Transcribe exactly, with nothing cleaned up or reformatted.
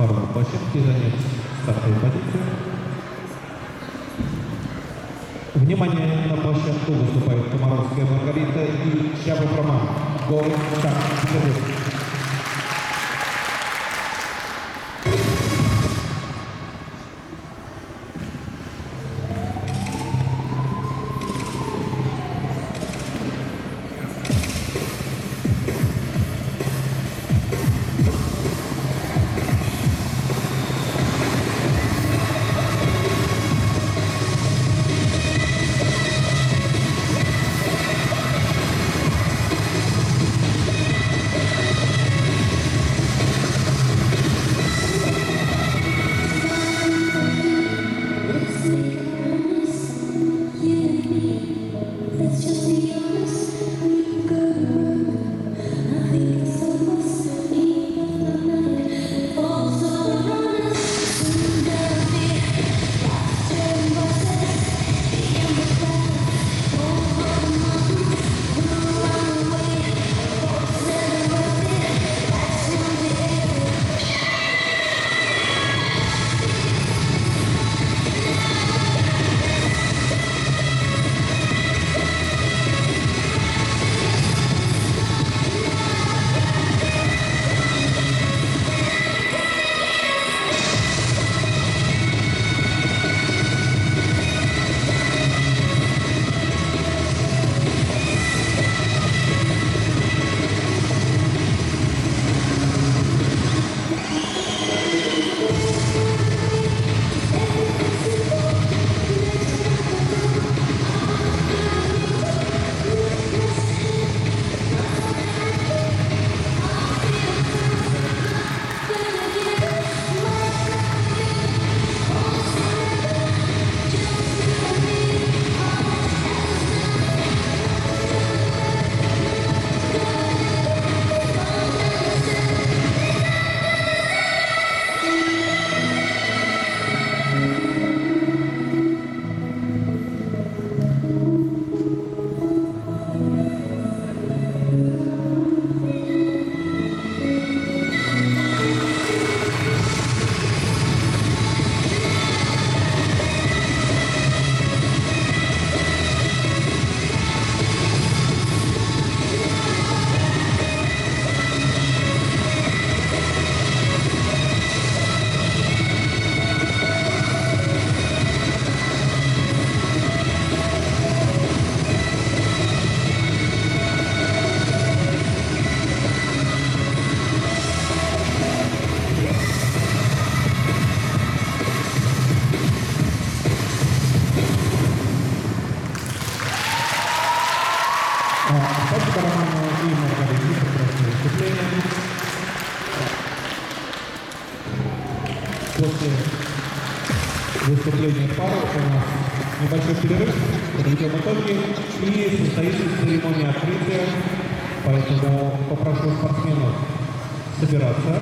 пару на площадке, занять стартовую позицию. Внимание, на площадку выступает Комаровская Маргарита и Щабов Роман. Город Санкт-Петербург. Спасибо Роману и Маргарите за прекрасное выступление. После выступления пары у нас небольшой перерыв, подведем итоги и состоится церемония открытия, поэтому попрошу спортсменов собираться.